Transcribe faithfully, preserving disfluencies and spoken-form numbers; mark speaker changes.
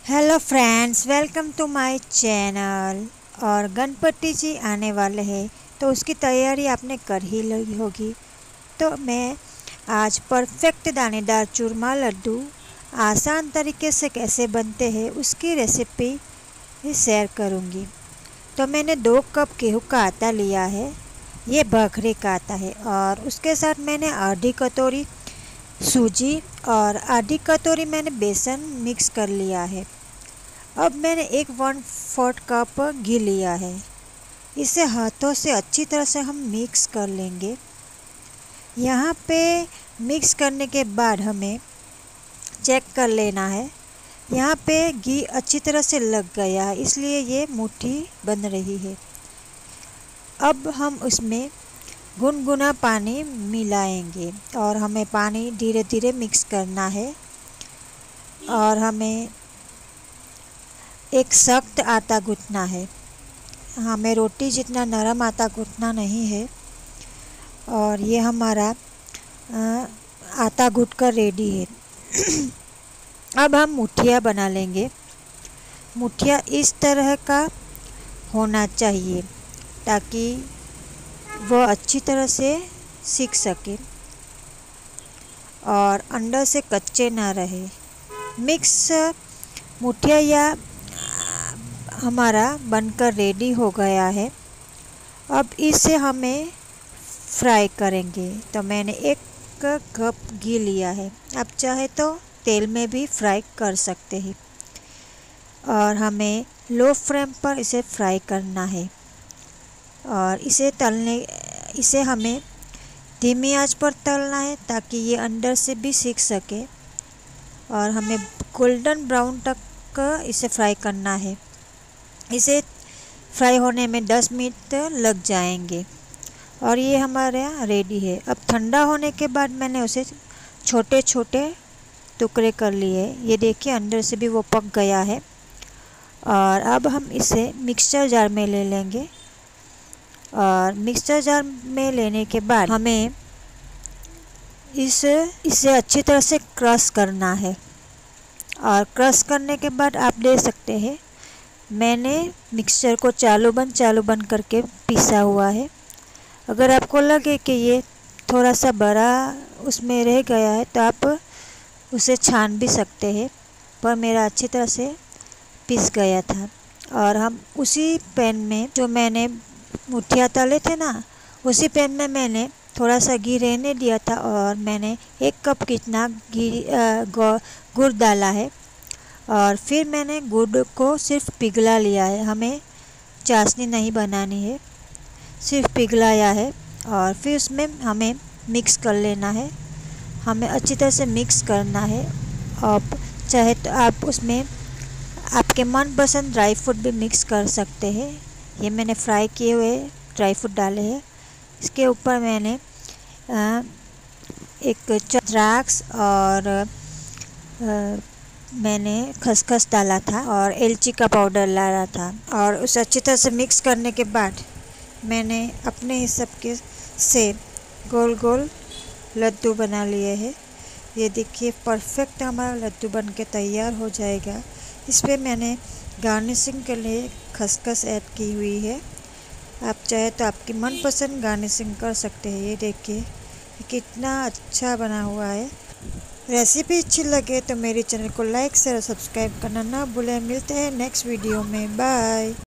Speaker 1: Hello friends, welcome to my channel. और गणपति जी आने वाले हैं तो उसकी तैयारी आपने कर ही ली होगी। तो मैं आज परफेक्ट दानेदार चूरमा लड्डू आसान तरीके से कैसे बनते हैं उसकी रेसिपी शेयर करूंगी। तो मैंने दो कप गेहूं का आटा लिया है, ये बकरे का आटा है। और उसके साथ मैंने आधी कटोरी सूजी और आधी कटोरी मैंने बेसन मिक्स कर लिया है। अब मैंने एक वन फोर्थ कप घी लिया है, इसे हाथों से अच्छी तरह से हम मिक्स कर लेंगे। यहाँ पे मिक्स करने के बाद हमें चेक कर लेना है, यहाँ पे घी अच्छी तरह से लग गया है, इसलिए ये मुट्ठी बन रही है। अब हम उसमें गुनगुना पानी मिलाएंगे और हमें पानी धीरे धीरे मिक्स करना है। और हमें एक सख्त आटा गूंथना है, हमें रोटी जितना नरम आटा गूंथना नहीं है। और ये हमारा आटा गूंथ कर रेडी है। अब हम मुठिया बना लेंगे। मुठिया इस तरह का होना चाहिए ताकि वह अच्छी तरह से सीख सके और अंदर से कच्चे ना रहे। मिक्स मुठिया या हमारा बनकर रेडी हो गया है। अब इसे हमें फ्राई करेंगे। तो मैंने एक कप घी लिया है, आप चाहे तो तेल में भी फ्राई कर सकते हैं। और हमें लो फ्लेम पर इसे फ्राई करना है और इसे तलने इसे हमें धीमी आंच पर तलना है ताकि ये अंदर से भी सीख सके। और हमें गोल्डन ब्राउन तक इसे फ्राई करना है। इसे फ्राई होने में दस मिनट लग जाएंगे और ये हमारा रेडी है। अब ठंडा होने के बाद मैंने उसे छोटे छोटे टुकड़े कर लिए। ये देखिए अंदर से भी वो पक गया है। और अब हम इसे मिक्सचर जार में ले लेंगे। और मिक्सचर जार में लेने के बाद हमें इस इसे अच्छी तरह से क्रश करना है। और क्रश करने के बाद आप देख सकते हैं मैंने मिक्सचर को चालू बंद चालू बंद करके पीसा हुआ है। अगर आपको लगे कि ये थोड़ा सा बड़ा उसमें रह गया है तो आप उसे छान भी सकते हैं, पर मेरा अच्छी तरह से पिस गया था। और हम उसी पैन में जो मैंने मुठिया तले थे ना, उसी पैन में मैंने थोड़ा सा घी रहने दिया था और मैंने एक कप कितना घी गुड़ डाला है। और फिर मैंने गुड़ को सिर्फ पिघला लिया है, हमें चाशनी नहीं बनानी है, सिर्फ पिघलाया है। और फिर उसमें हमें मिक्स कर लेना है, हमें अच्छी तरह से मिक्स करना है। और चाहे तो आप उसमें आपके मनपसंद ड्राई फ्रूट भी मिक्स कर सकते हैं। ये मैंने फ्राई किए हुए ड्राई फ्रूट डाले हैं। इसके ऊपर मैंने आ, एक द्राक्ष और आ, मैंने खसखस डाला था और इलायची का पाउडर डाला था। और उसे अच्छी तरह से मिक्स करने के बाद मैंने अपने हिसाब के से गोल गोल लड्डू बना लिए हैं। ये देखिए परफेक्ट हमारा लड्डू बन के तैयार हो जाएगा। इस पर मैंने गार्निशिंग के लिए खसखस ऐड की हुई है। आप चाहे तो आपकी मनपसंद गार्निशिंग कर सकते हैं। ये देखिए कितना अच्छा बना हुआ है। रेसिपी अच्छी लगे तो मेरे चैनल को लाइक शेयर सब्सक्राइब करना ना भूलें। मिलते हैं नेक्स्ट वीडियो में, बाय।